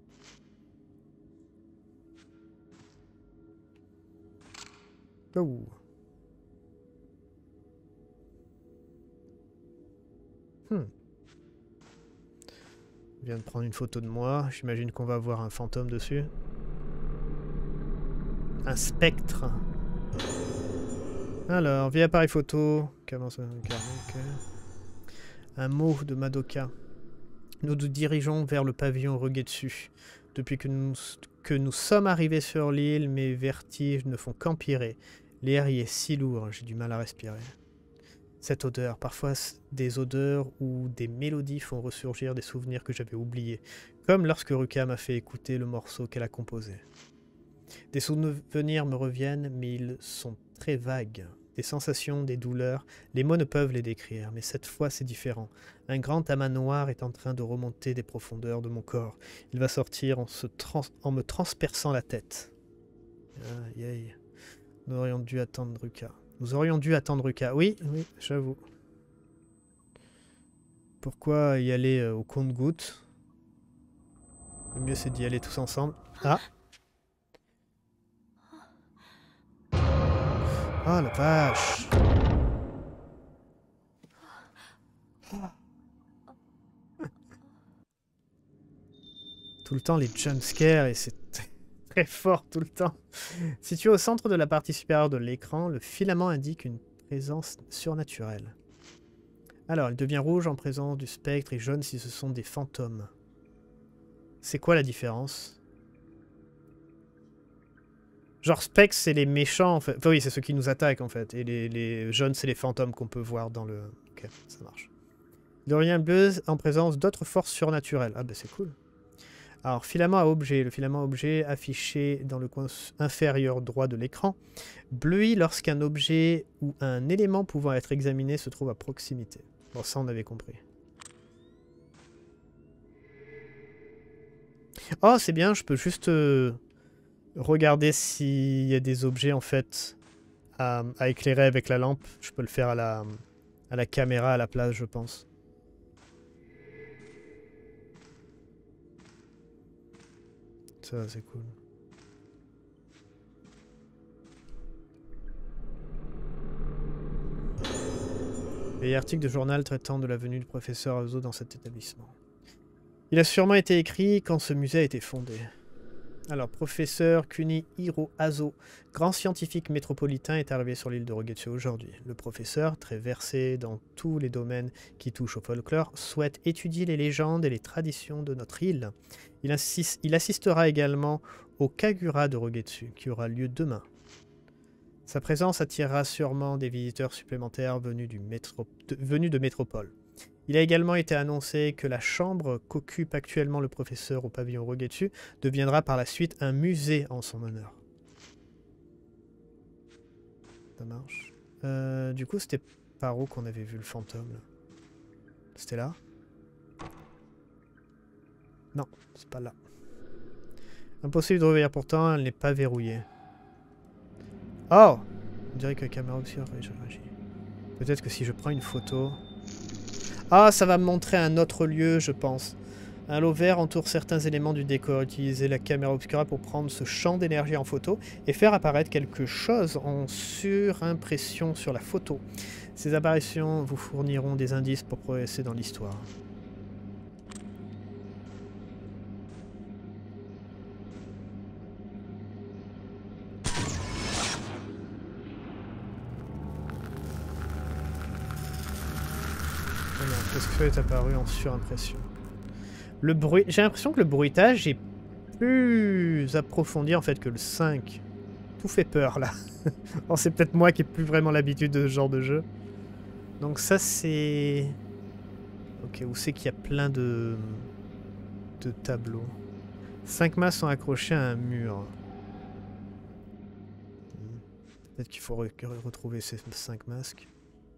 Oh. Hmm. Je viens de prendre une photo de moi. J'imagine qu'on va voir un fantôme dessus. Un spectre. Alors, via appareil photo. Un mot de Madoka. Nous nous dirigeons vers le pavillon Rogetsu. Depuis que nous, que nous sommes arrivés sur l'île, mes vertiges ne font qu'empirer. L'air y est si lourd, j'ai du mal à respirer. Cette odeur, parfois des odeurs ou des mélodies font ressurgir des souvenirs que j'avais oubliés, comme lorsque Ruka m'a fait écouter le morceau qu'elle a composé. Des souvenirs me reviennent, mais ils sont très vagues. Des sensations, des douleurs, les mots ne peuvent les décrire, mais cette fois c'est différent. Un grand amas noir est en train de remonter des profondeurs de mon corps. Il va sortir en, se trans en me transperçant la tête. Aïe aïe. Nous aurions dû attendre Ruka. Nous aurions dû attendre Ruka. Oui, oui, j'avoue. Pourquoi y aller euh, au compte-gouttes? Le mieux c'est d'y aller tous ensemble. Ah! Oh la vache! Tout le temps les jumpscares et c'est très fort tout le temps. Situé au centre de la partie supérieure de l'écran, le filament indique une présence surnaturelle. Alors, il devient rouge en présence du spectre et jaune si ce sont des fantômes. C'est quoi la différence? Genre spectre, c'est les méchants en fait. Enfin, oui, c'est ceux qui nous attaquent en fait. Et les, les jaunes, c'est les fantômes qu'on peut voir dans le... Ok, ça marche. Il devient bleu en présence d'autres forces surnaturelles. Ah bah c'est cool. Alors, filament à objet. Le filament à objet affiché dans le coin inférieur droit de l'écran bleuit lorsqu'un objet ou un élément pouvant être examiné se trouve à proximité. Bon, ça on avait compris. Oh, c'est bien, je peux juste euh, regarder s'il y a des objets en fait à, à éclairer avec la lampe. Je peux le faire à la, à la caméra à la place, je pense. Ça, c'est cool. Et article de journal traitant de la venue du professeur Azo dans cet établissement. Il a sûrement été écrit quand ce musée a été fondé. Alors, professeur Kunihiro Azo, grand scientifique métropolitain, est arrivé sur l'île de Rogetsu aujourd'hui. Le professeur, très versé dans tous les domaines qui touchent au folklore, souhaite étudier les légendes et les traditions de notre île. Il, insiste, il assistera également au Kagura de Rogetsu, qui aura lieu demain. Sa présence attirera sûrement des visiteurs supplémentaires venus, du métro... de... venus de métropole. Il a également été annoncé que la chambre qu'occupe actuellement le professeur au pavillon Rogetsu deviendra par la suite un musée en son honneur. Ça marche. Euh, du coup, c'était par où qu'on avait vu le fantôme? C'était là? Non, c'est pas là. Impossible de rouvrir pourtant, elle n'est pas verrouillée. Oh! On dirait que la caméra aussi réagit. Peut-être que si je prends une photo... Ah, ça va me montrer un autre lieu, je pense. Un halo vert entoure certains éléments du décor. Utilisez la caméra obscura pour prendre ce champ d'énergie en photo et faire apparaître quelque chose en surimpression sur la photo. Ces apparitions vous fourniront des indices pour progresser dans l'histoire. Qu'est-ce que est apparu en surimpression? Le bruit... J'ai l'impression que le bruitage est plus approfondi en fait que le cinq. Tout fait peur là. Bon, c'est peut-être moi qui n'ai plus vraiment l'habitude de ce genre de jeu. Donc ça c'est... Ok, où c'est qu'il y a plein de... de tableaux. Cinq masques sont accrochés à un mur. Peut-être qu'il faut re retrouver ces cinq masques.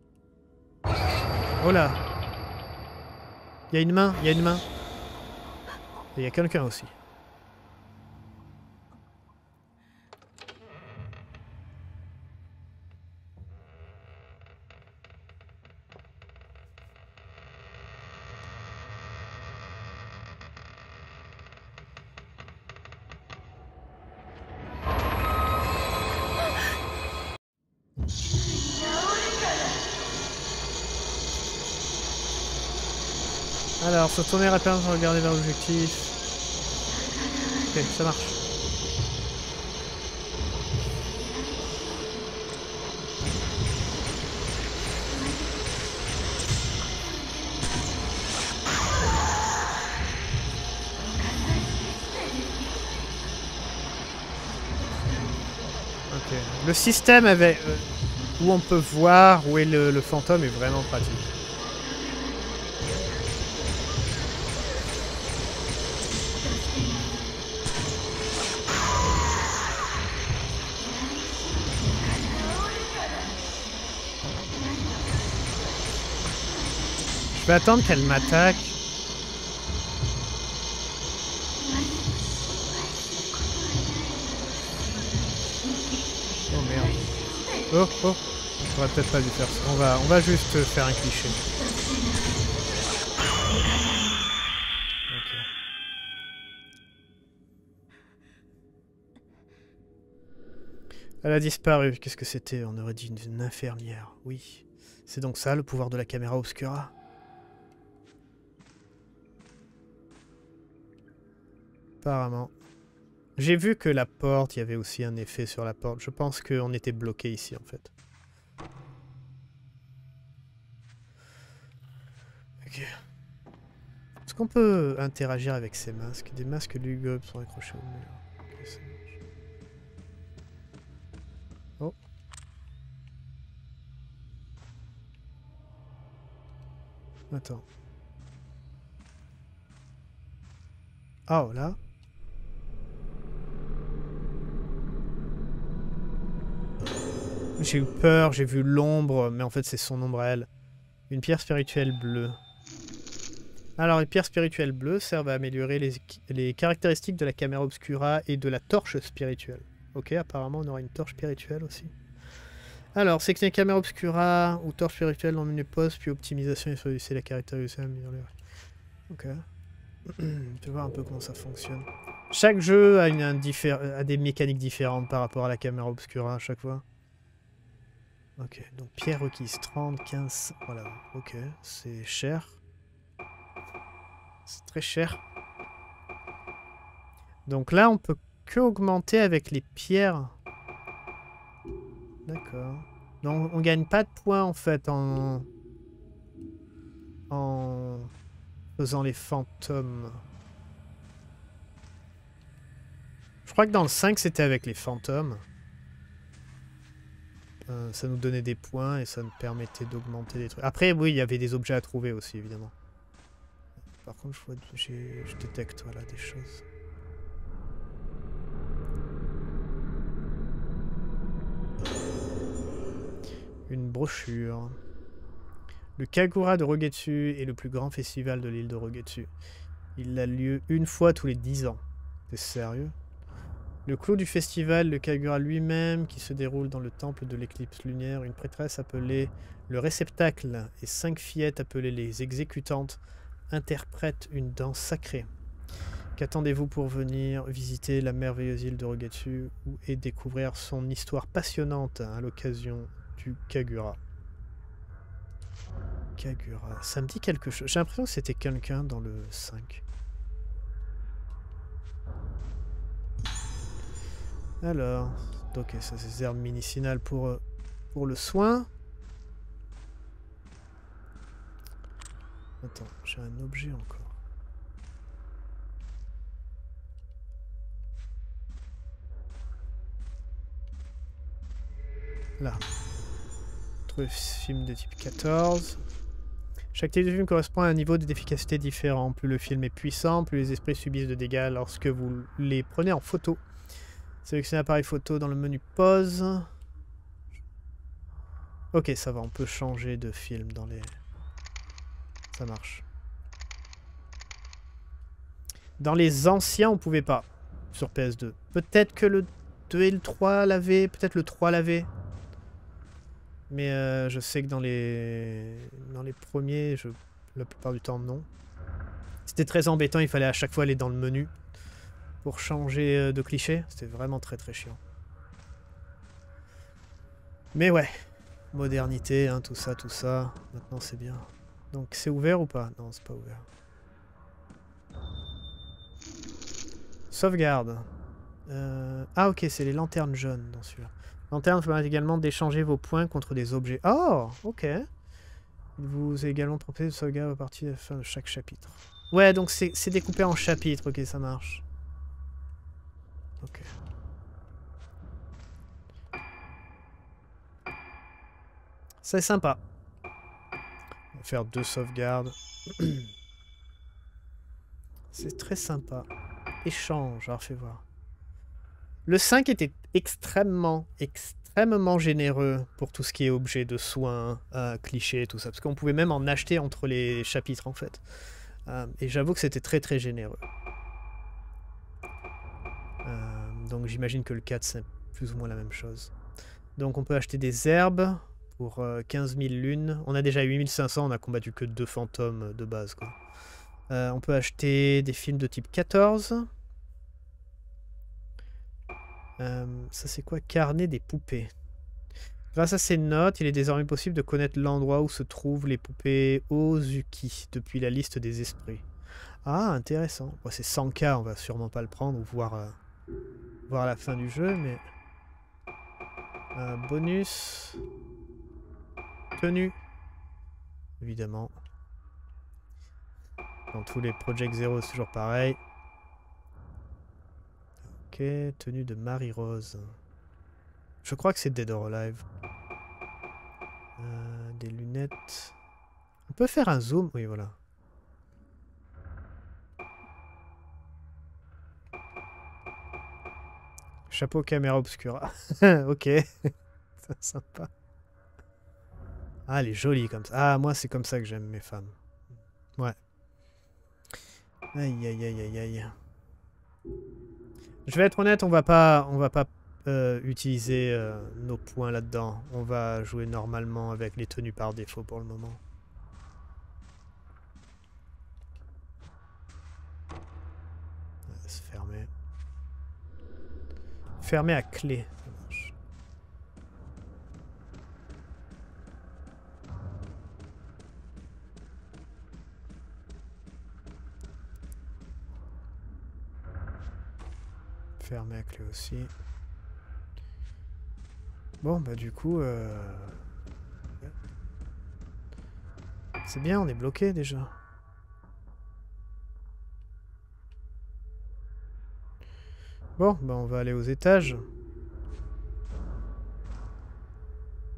Oh là! Il y a une main, il y a une main. Et il y a quelqu'un aussi. Alors, se tourner rapidement pour regarder vers l'objectif. Ok, ça marche. Ok. Le système avec euh, où on peut voir où est le, le fantôme est vraiment pratique. Je vais attendre qu'elle m'attaque. Oh merde. Oh oh. J'aurais peut-être pas dû faire ça. On va, on va juste faire un cliché. Ok. Elle a disparu. Qu'est-ce que c'était? On aurait dit une, une infirmière. Oui. C'est donc ça le pouvoir de la caméra obscura. Apparemment. J'ai vu que la porte, il y avait aussi un effet sur la porte. Je pense qu'on était bloqué ici en fait. Ok. Est-ce qu'on peut interagir avec ces masques? Des masques lugubres sont accrochés au mur. Okay, ça marche. Oh. Attends. Oh là. J'ai eu peur, j'ai vu l'ombre, mais en fait c'est son ombre à elle. Une pierre spirituelle bleue. Alors les pierres spirituelles bleues servent à améliorer les, les caractéristiques de la caméra obscura et de la torche spirituelle. Ok, apparemment on aura une torche spirituelle aussi. Alors, c'est que les caméras obscura ou torche spirituelle dans le menu poste, puis optimisation et réduire la caractérisation. Ok. Je vais voir un peu comment ça fonctionne. Chaque jeu a, une, un a des mécaniques différentes par rapport à la caméra obscura à chaque fois. Ok, donc pierre requise, trente, quinze, voilà, ok, c'est cher. C'est très cher. Donc là, on peut que augmenter avec les pierres. D'accord. Donc on gagne pas de points en fait en... en faisant les fantômes. Je crois que dans le cinq, c'était avec les fantômes. Euh, ça nous donnait des points et ça nous permettait d'augmenter des trucs. Après, oui, il y avait des objets à trouver aussi, évidemment. Par contre, je, vois, je détecte voilà, des choses. Une brochure. Le Kagura de Rogetsu est le plus grand festival de l'île de Rogetsu. Il a lieu une fois tous les dix ans. T'es sérieux? Le clou du festival, le Kagura lui-même, qui se déroule dans le temple de l'éclipse lunaire, une prêtresse appelée le réceptacle et cinq fillettes appelées les exécutantes interprètent une danse sacrée. Qu'attendez-vous pour venir visiter la merveilleuse île de Rogetsu et découvrir son histoire passionnante à l'occasion du Kagura? Kagura, ça me dit quelque chose. J'ai l'impression que c'était quelqu'un dans le cinq. Alors, ok, ça c'est des herbes médicinales pour, pour le soin. Attends, j'ai un objet encore. Là. Trouver film de type quatorze. Chaque type de film correspond à un niveau d'efficacité différent. Plus le film est puissant, plus les esprits subissent de dégâts lorsque vous les prenez en photo. Sélectionnez l'appareil photo dans le menu pause. Ok, ça va, on peut changer de film dans les... Ça marche. Dans les anciens, on pouvait pas. Sur P S deux. Peut-être que le deux et le trois l'avaient. Peut-être le trois l'avait. Mais euh, je sais que dans les dans les premiers, je... la plupart du temps, non. C'était très embêtant, il fallait à chaque fois aller dans le menu pour changer de cliché. C'était vraiment très très chiant. Mais ouais, modernité, hein, tout ça, tout ça. Maintenant, c'est bien. Donc, c'est ouvert ou pas? Non, c'est pas ouvert. Sauvegarde. Euh... Ah, ok, c'est les lanternes jaunes dans celui-là. Lanterne permet également d'échanger vos points contre des objets. Oh, ok. Il vous est également proposé de sauvegarde à partir de la fin de chaque chapitre. Ouais, donc c'est découpé en chapitres. Ok, ça marche. Ok. C'est sympa. On va faire deux sauvegardes. C'est très sympa. Échange, alors fais voir. Le cinq était extrêmement, extrêmement généreux pour tout ce qui est objet de soins, euh, clichés, tout ça. Parce qu'on pouvait même en acheter entre les chapitres, en fait. Euh, et j'avoue que c'était très, très généreux. Euh, donc j'imagine que le quatre, c'est plus ou moins la même chose. Donc on peut acheter des herbes pour euh, quinze mille lunes. On a déjà huit mille cinq cents, on a combattu que deux fantômes de base, quoi. Euh, on peut acheter des films de type quatorze. Euh, ça c'est quoi? Carnet des poupées. Grâce à ces notes, il est désormais possible de connaître l'endroit où se trouvent les poupées Ozuki depuis la liste des esprits. Ah, intéressant. Bon, c'est cent K, on va sûrement pas le prendre ou voir, euh, voir la fin du jeu, mais... Euh, bonus... Tenue. Évidemment. Dans tous les Project Zero, c'est toujours pareil. Ok, tenue de Marie-Rose. Je crois que c'est Dead or Alive. Euh, des lunettes. On peut faire un zoom? Oui, voilà. Chapeau caméra obscura. Ok. C'est sympa. Ah, elle est jolie comme ça. Ah, moi, c'est comme ça que j'aime mes femmes. Ouais. Aïe, aïe, aïe, aïe, aïe. Je vais être honnête, on va pas, on va pas euh, utiliser euh, nos points là-dedans. On va jouer normalement avec les tenues par défaut pour le moment. On va se fermer. Fermer à clé. Ça marche. Fermer à clé aussi. Bon, bah du coup... Euh... C'est bien, on est bloqué déjà. Bon, bah on va aller aux étages.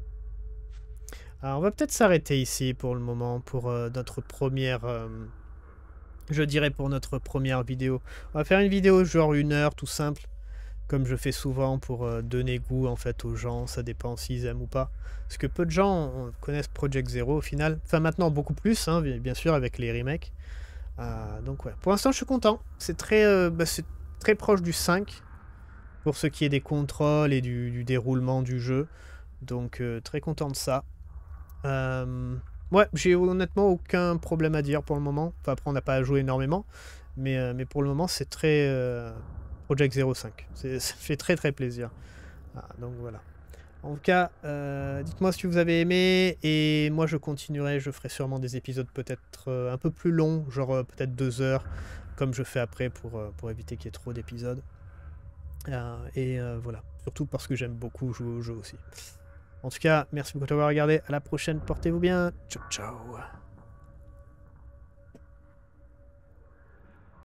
Alors, on va peut-être s'arrêter ici pour le moment, pour euh, notre première... euh, je dirais pour notre première vidéo. On va faire une vidéo genre une heure, tout simple, comme je fais souvent pour euh, donner goût en fait aux gens, ça dépend s'ils aiment ou pas. Parce que peu de gens on, connaissent Project Zero au final. Enfin maintenant beaucoup plus, hein, bien sûr, avec les remakes. Euh, donc ouais, pour l'instant je suis content. C'est très, euh, bah, c'est très proche du cinq, pour ce qui est des contrôles et du, du déroulement du jeu. Donc euh, très content de ça. Euh, ouais, j'ai honnêtement aucun problème à dire pour le moment. Enfin, après, on n'a pas à jouer énormément. Mais, euh, mais pour le moment, c'est très... Euh, Project Zero cinq. Ça fait très très plaisir. Ah, donc voilà. En tout cas, euh, dites-moi si vous avez aimé. Et moi, je continuerai. Je ferai sûrement des épisodes peut-être euh, un peu plus longs. Genre euh, peut-être deux heures. Comme je fais après pour, euh, pour éviter qu'il y ait trop d'épisodes. Euh, et euh, voilà. Surtout parce que j'aime beaucoup jouer au jeu aussi. En tout cas, merci beaucoup d'avoir regardé. À la prochaine. Portez-vous bien. Ciao, ciao.